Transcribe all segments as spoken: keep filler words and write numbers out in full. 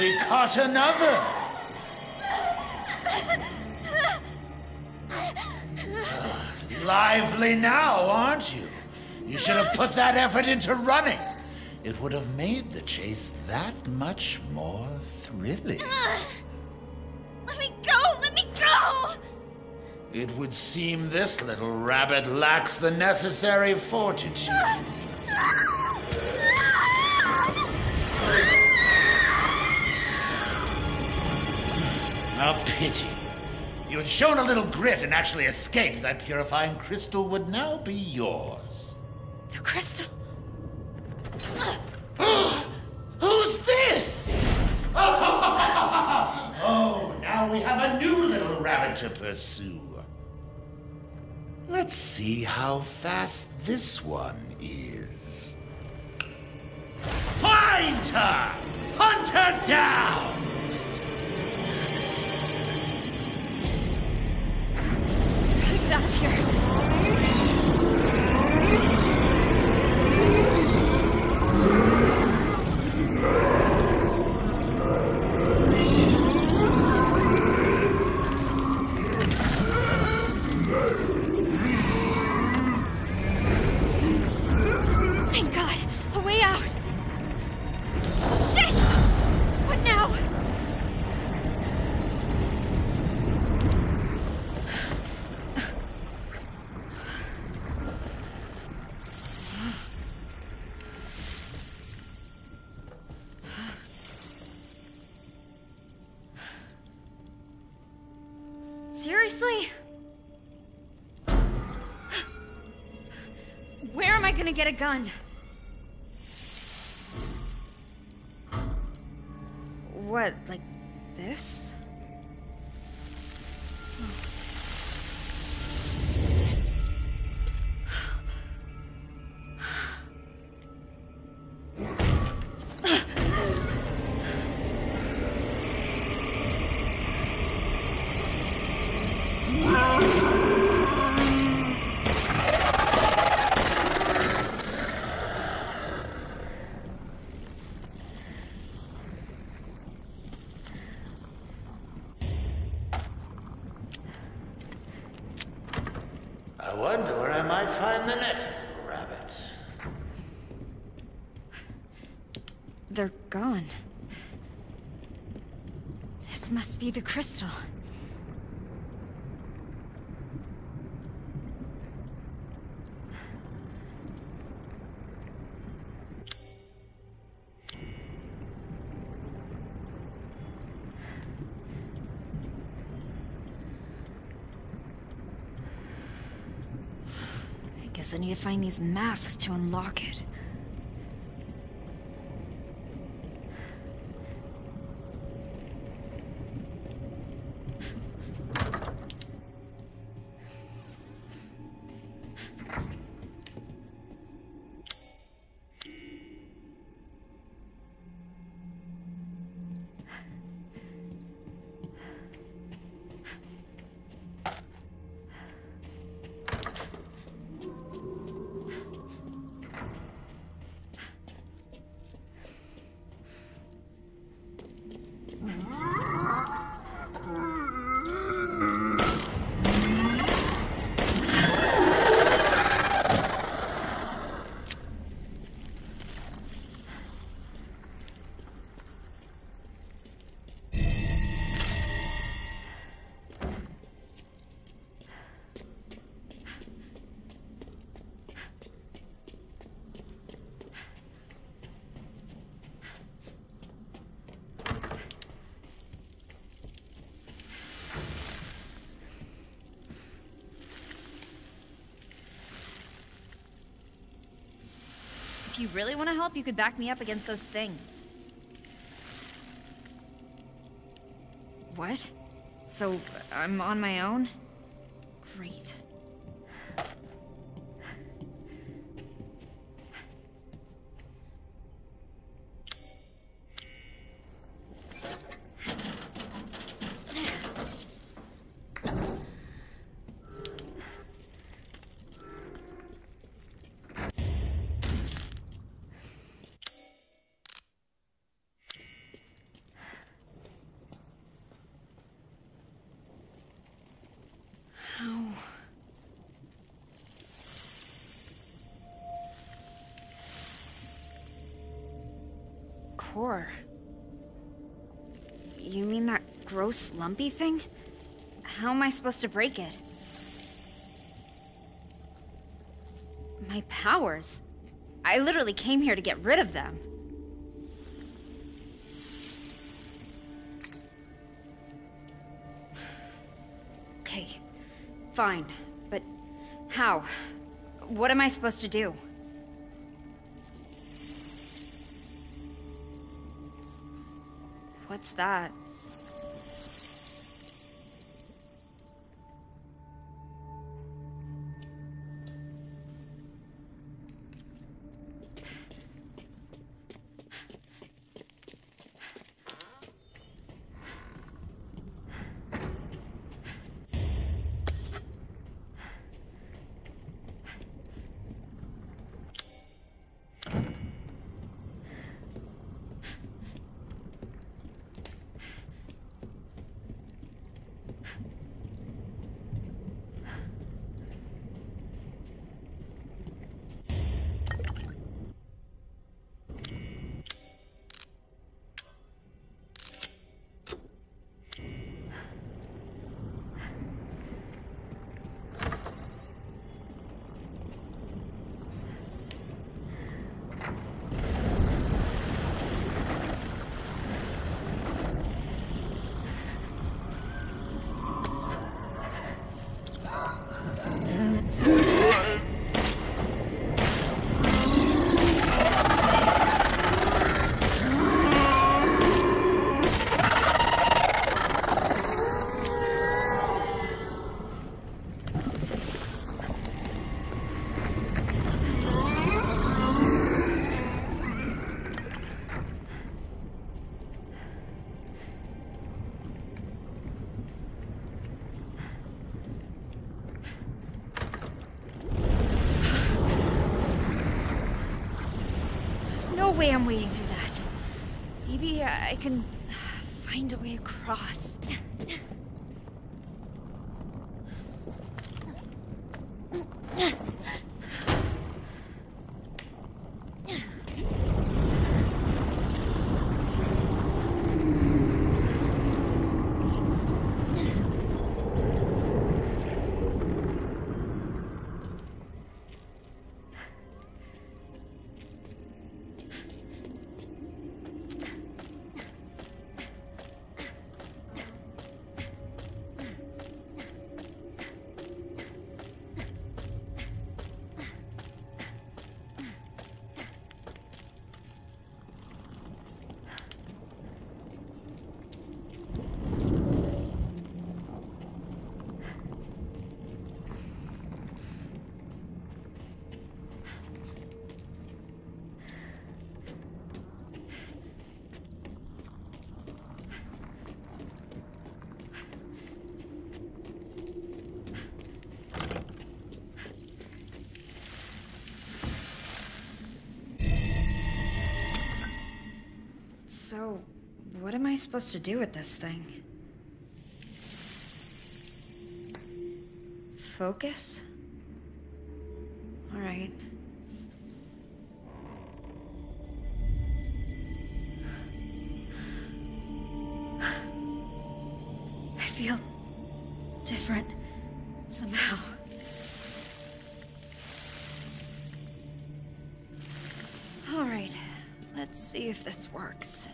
we caught another. Lively now, aren't you? You should have put that effort into running. It would have made the chase that much more thrilling. Let me go! Let me go! It would seem this little rabbit lacks the necessary fortitude. A pity. If you had shown a little grit and actually escaped, that purifying crystal would now be yours. The crystal? Who's this? Oh, now we have a new little rabbit to pursue. Let's see how fast this one is. Find her! Hunt her down! Gotta get out of here. Thank God! A way out! Shit! What now? Seriously? Where am I gonna get a gun? What, like this? I wonder where I might find the next little rabbit. They're gone. This must be the crystal. Guess I need to find these masks to unlock it. If you really want to help, you could back me up against those things. What? So, I'm on my own? Great. core. You mean that gross lumpy thing? How am I supposed to break it? My powers? I literally came here to get rid of them. Okay, fine, but how? What am I supposed to do? What's that? No way I'm wading through that. Maybe I can find a way across. So, what am I supposed to do with this thing? Focus? All right. I feel different somehow. All right, let's see if this works.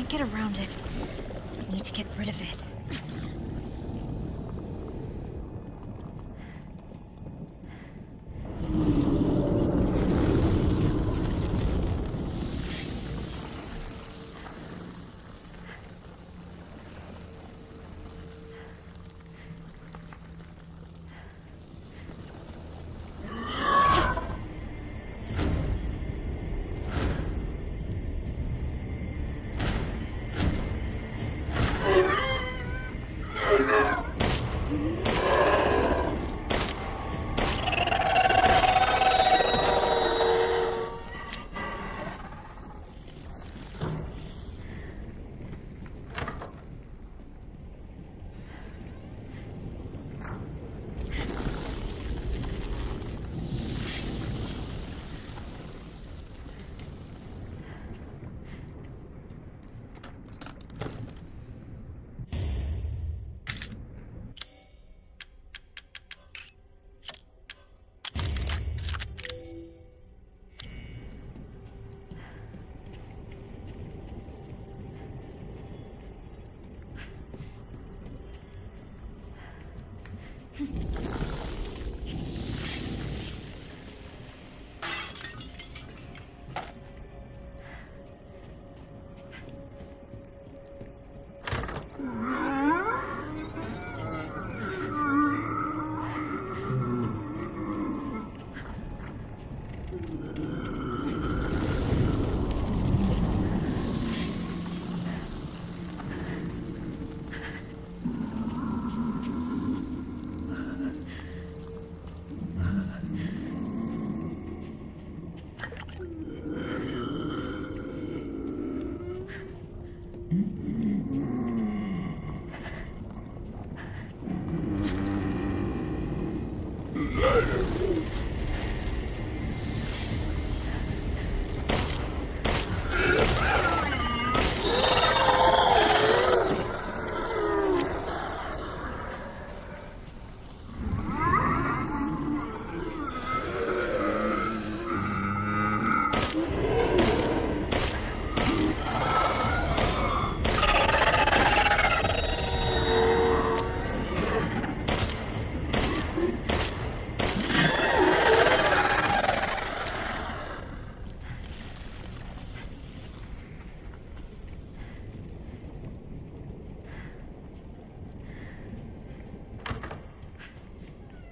can't get around it. I need to get rid of it.